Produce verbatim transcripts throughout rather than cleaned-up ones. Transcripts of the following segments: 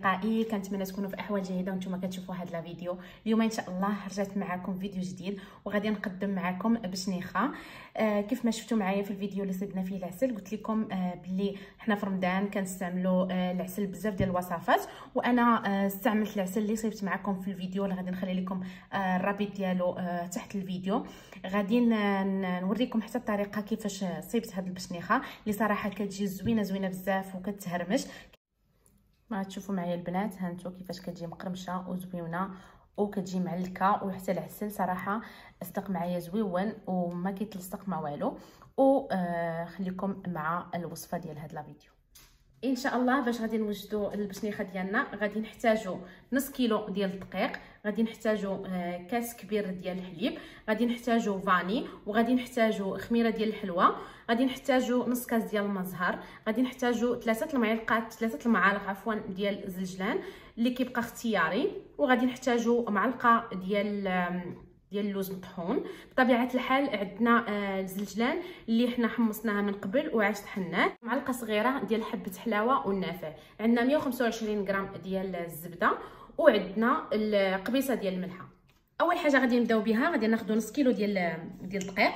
اصدقائي، كنتمنى تكونوا في احوال جيده وانتم كتشوفوا هذا الفيديو. اليوم ان شاء الله رجعت معكم فيديو جديد وغادي نقدم معكم بشنيخه. آه كيف ما شفتوا معايا في الفيديو اللي صيدنا فيه العسل، قلت لكم آه بلي حنا في رمضان كنستعملوا آه العسل بزاف ديال الوصفات، وانا آه استعملت العسل اللي صيبت معكم في الفيديو اللي غادي نخلي لكم آه الرابط ديالو آه تحت الفيديو. غادي نوريكم حتى الطريقه كيفاش صيبت هذه البشنيخه اللي صراحه كتجي زوينه زوينه بزاف وكتهرمش. ما تشوفوا معايا البنات هانتو كيفاش كتجي مقرمشه وزوينه وكتجي معلكه، وحتى العسل صراحه اصدق معايا زويون وما كيتلصق ما والو. وخليكم مع الوصفه ديال هذا الفيديو ان شاء الله. باش غادي نوجدوا البشنيخه ديالنا غادي نحتاجوا نص كيلو ديال الدقيق، غادي نحتاجوا كاس كبير ديال الحليب، غادي نحتاجوا فاني، وغادي نحتاجوا خميره ديال الحلوى، غادي نحتاجوا نص كاس ديال المزهر، غادي نحتاجوا ثلاثه المعالق ثلاثه المعالق عفوا ديال الزلجلان اللي كيبقى اختياري، وغادي نحتاجوا معلقه ديال ديال اللوز مطحون. بطبيعه الحال عندنا الزلجلان اللي حنا حمصناها من قبل وعاد طحناه، معلقه صغيره ديال حبه حلاوه والنافع، عندنا مية وخمسة وعشرين غرام ديال الزبده، وعندنا القبيصه ديال الملحه. اول حاجه غادي نبداو بها، غادي ناخذ نص كيلو ديال ديال الدقيق،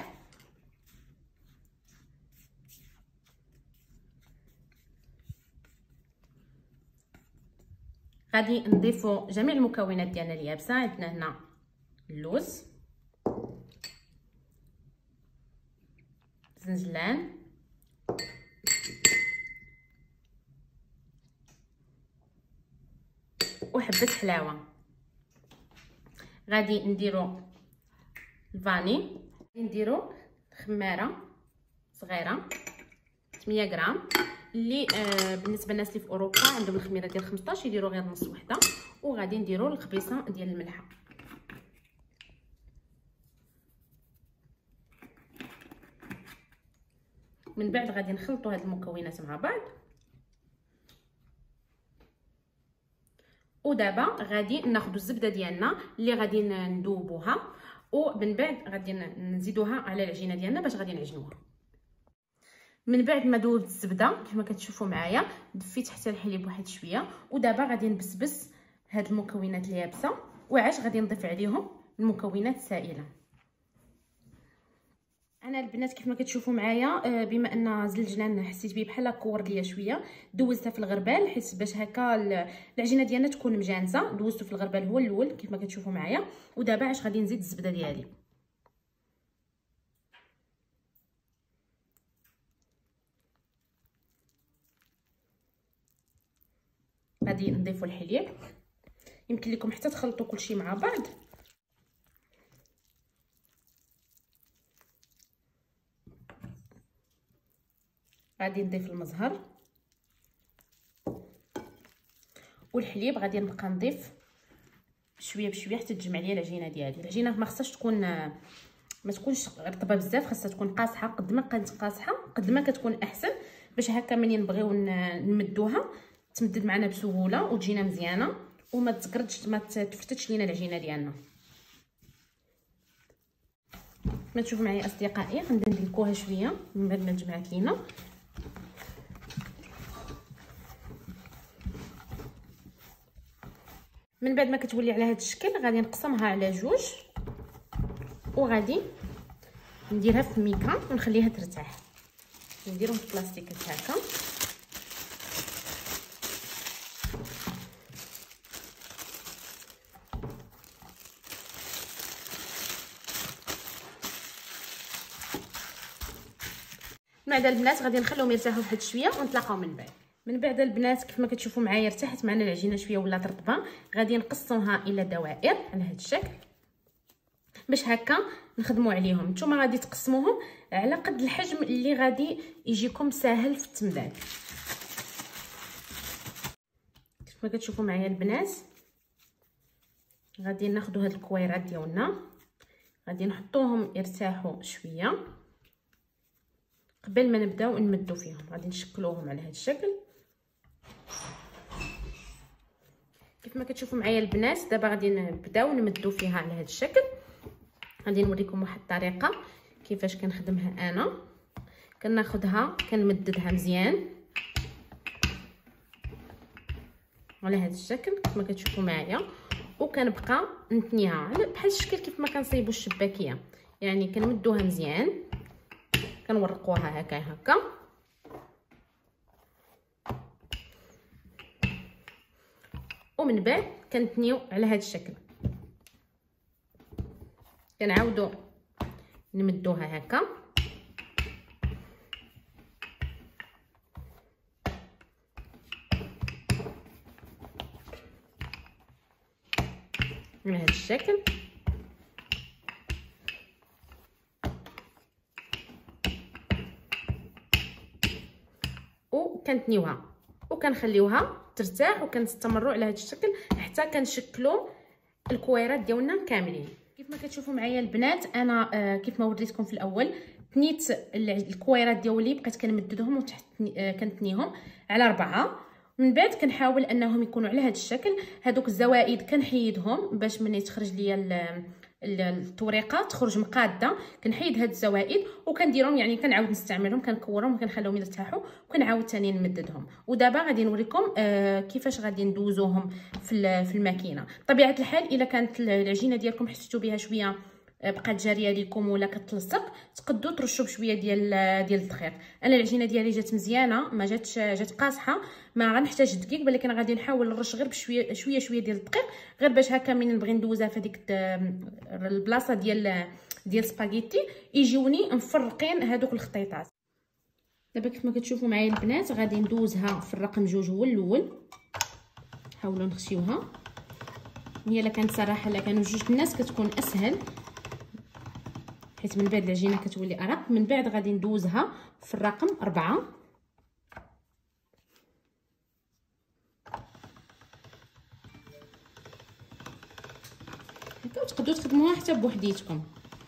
غادي نضيفوا جميع المكونات ديالنا اليابسه. عندنا هنا اللوز، زنجلان، وحبه حلاوه. غادي نديرو الفاني، غادي نديرو خماره صغيره ثمانية غرام، اللي آه بالنسبه للناس اللي في اوروبا عندهم الخميره ديال خمسطاش يديروا غير نص وحده. وغادي نديرو الخبيصه ديال الملحه. من بعد غادي نخلطوا هاد المكونات مع بعض. ودابا غادي ناخذوا الزبده ديالنا اللي غادي ندوبوها، ومن بعد غادي نزيدوها على العجينه ديالنا باش غادي نعجنوها. من بعد ما دوبت الزبده كما كتشوفوا معايا دفيت حتى الحليب واحد شويه، ودابا غادي نبسبس هاد المكونات اليابسه وعاش غادي نضيف عليهم المكونات السائله. انا البنات كيف ما كتشوفوا معايا بما ان زلجلان حسيت بيه بحال كور ليا شويه، دوزتها في الغربال حيت باش هكا العجينه ديالنا تكون مجانسه. دوزته في الغربال هو الاول كيف ما كتشوفوا معايا. ودابا عاش غادي نزيد الزبده ديالي، غادي نضيفوا الحليب. يمكن لكم حتى تخلطوا كلشي مع بعض. غادي نضيف المزهر والحليب، غادي نبقى نضيف بشويه بشويه حتى تجمع ليا العجينه ديالي. العجينه ما خصهاش تكون ما تكونش رطبه بزاف، خاصها تكون قاصحه. قد ما كانت قاصحه قد ما كتكون احسن، باش هكا ملي نبغيو نمدوها تمدد معنا بسهوله وتجينا مزيانه وما تزكردش ما تفتتش لينا العجينه ديالنا. ما تشوفوا معايا اصدقائي غنبدا ندلكوها شويه من بعد ما تجمعت لينا. من بعد ما كتولي على هذا الشكل غادي نقسمها على جوج، وغادي نديرها في ميكا ونخليها ترتاح. نديرهم في بلاستيكات هكا. مع ذا البنات غادي نخليهم يرتاحوا واحد شويه ونتلاقاو من بعد. من بعد البنات كيف ما كتشوفوا معايا ارتاحت معنا العجينه شويه ولات رطبه، غادي نقسموها الى دوائر على هذا الشكل باش هكا نخدموا عليهم. نتوما غادي تقسموهم على قد الحجم اللي غادي يجيكم ساهل في التمداد. كيف ما كتشوفوا معايا البنات غادي ناخذوا هاد الكويرات ديالنا، غادي نحطوهم يرتاحوا شويه قبل ما نبداو نمدوا فيهم. غادي نشكلوهم على هذا الشكل كيف ما كتشوفوا معايا البنات. دابا غادي نبداو نمدوا فيها على هذا الشكل. غادي نوريكم واحد الطريقه كيفاش كنخدمها انا. كناخذها كنمددها مزيان على هذا الشكل كما كتشوفوا معايا، وكنبقى نتنيها بحال الشكل كيف ما كنصايبوا الشباكيه، يعني كنمدوها مزيان كنورقوها هكا هكا ومن بعد كنتنيو على هذا الشكل، كنعاودوا نمدوها هكا على هذا الشكل، وكنتنيوها وكنخليوها ترتاح، وكنستمروا على هذا الشكل حتى كنشكلوا الكويرات ديالنا كاملين. كيف ما كتشوفوا معايا البنات انا آه كيف ما وريتكم في الاول تنيت الكويرات ديالي، بقيت كنمددهم وتحت آه كنتنيهم على أربعة، من بعد كنحاول انهم يكونوا على هذا الشكل. هذوك الزوائد كنحيدهم باش ملي تخرج ليا الطريقه تخرج مقاده، كنحيد هاد الزوائد وكنديرهم، يعني كنعاود نستعملهم كنكورهم وكنخليهم يرتاحوا وكنعاود ثاني نمددهم. ودابا غادي نوريكم آه كيفاش غادي ندوزوهم في في الماكينه. طبيعه الحال الا كانت العجينه ديالكم حسيتوا بها شويه بقات جاريه ليكم ولا كتلصق، تقدروا ترشوا بشويه ديال ديال الدقيق. انا العجينه ديالي جات مزيانه، ما جاتش جات قاصحه، ما غنحتاج دقيق، ولكن غادي نحاول نرش غير بشويه شويه شويه ديال الدقيق، غير باش هكا من نبغي ندوزها في هذيك البلاصه ديال ديال سباغيتي يجيوني مفرقين هذوك الخطيطات. دابا كيف ما كتشوفوا معايا البنات غادي ندوزها في الرقم جوج هو الاول، حاولوا نخشيوها، هي الا كانت صراحه الا كانوا جوج الناس كتكون اسهل، حيت من بعد العجينه كتولي ارق. من بعد غادي ندوزها في الرقم أربعة، هكا وتقدروا تخدموها حتى بوحديتكم،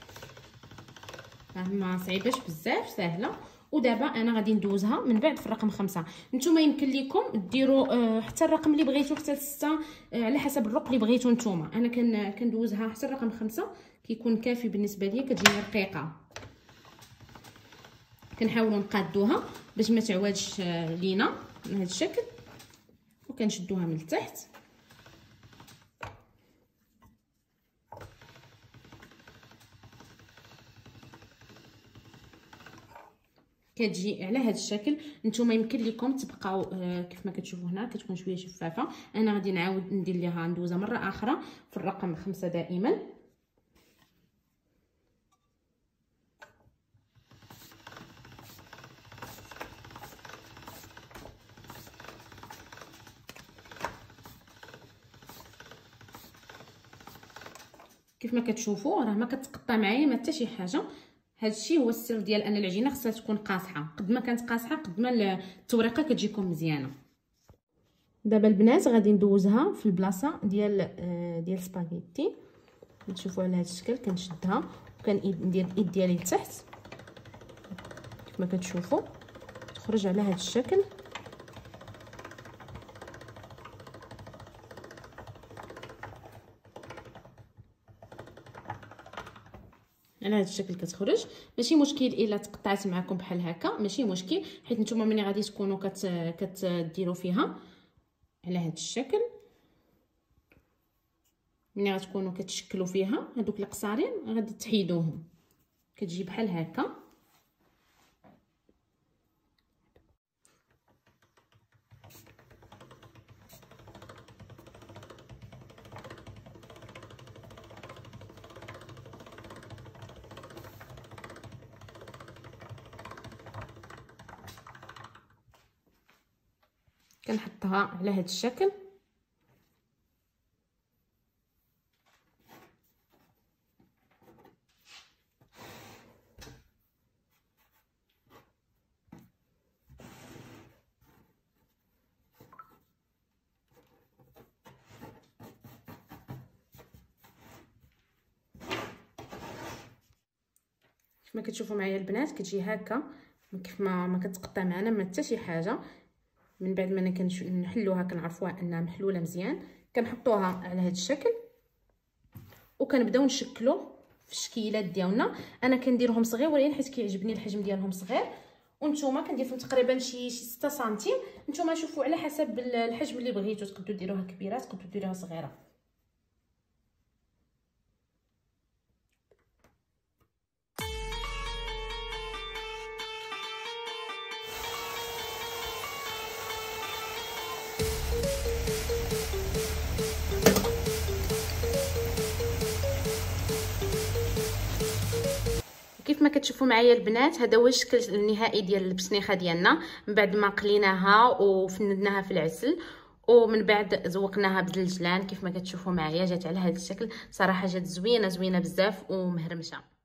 ما صعيباش بزاف، سهله. ودابا انا غادي ندوزها من بعد في الرقم خمسة. نتوما يمكن لكم ديروا آه حتى الرقم اللي بغيتو حتى ستة، آه على حسب الرق اللي بغيتو نتوما. انا كن كندوزها حتى الرقم خمسة كيكون كافي بالنسبه ليا، كتجيني رقيقه. كنحاولوا نقادوها باش ما تعوادش آه لينا بهذا الشكل، وكنشدوها من التحت كتجي على هذا الشكل. نتوما يمكن لكم تبقاو آه كيف ما كتشوفوا هنا كتكون شويه شفافه. انا غادي نعاود ندير ليها ندوزها مره اخرى في الرقم خمسة دائما. كيف ما كتشوفوا راه ما كتقطع معايا ما حتى شي حاجه. هذا الشيء هو السر ديال ان العجينه خصها تكون قاصحه، قد ما كانت قاصحه قد ما التوريقه كتجيكم مزيانه. دابا البنات غادي ندوزها في البلاصه ديال ديال سباغيتي، تشوفوا على هذا الشكل كنشدها وكندير الايد ديالي لتحت كيف ما كتشوفوا تخرج على هذا الشكل. على هذا الشكل كتخرج، ماشي مشكل الا تقطعت معكم بحال هكا، ماشي مشكل، حيت نتوما ملي غادي تكونوا كت كتديروا فيها على هذا الشكل، ملي غتكونوا كتشكلوا فيها هذوك القصارين غادي تحيدوهم كتجي بحال هكا. كنحطها على هذا الشكل. كما كتشوفوا معايا البنات كتجي هكا، كيف ما ما كتقطع معنا ما حتى شي حاجه. من بعد ما كنحلوها كنعرفوها انها محلوله مزيان، كنحطوها على هذا الشكل وكنبداو نشكلوا في الشكيلات ديالنا. انا كنديرهم صغيورين حيت كيعجبني الحجم ديالهم صغير، وانتوما كندير فيهم تقريبا شي شي ستة سنتيم. نتوما شوفوا على حسب الحجم اللي بغيتو، تقدروا ديروها كبيره تقدروا ديروها صغيره. كيف ما كتشوفوا معايا البنات، هذا هو الشكل النهائي ديال البسنيخه ديالنا من بعد ما قليناها وفندناها في العسل، ومن بعد زوقناها بالجلان. كيف ما كتشوفوا معايا جات على هذا الشكل، صراحه جات زوينه زوينه بزاف ومهرمشه.